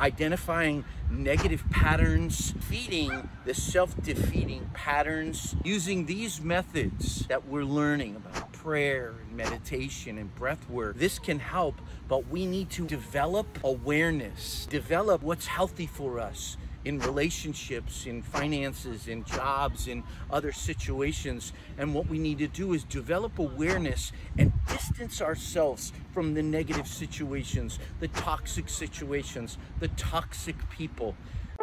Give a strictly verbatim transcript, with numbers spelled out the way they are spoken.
identifying negative patterns, feeding the self-defeating patterns, using these methods that we're learning about prayer and meditation and breath work. This can help, but we need to develop awareness, develop what's healthy for us in relationships, in finances, in jobs, in other situations. And what we need to do is develop awareness and distance ourselves from the negative situations, the toxic situations, the toxic people.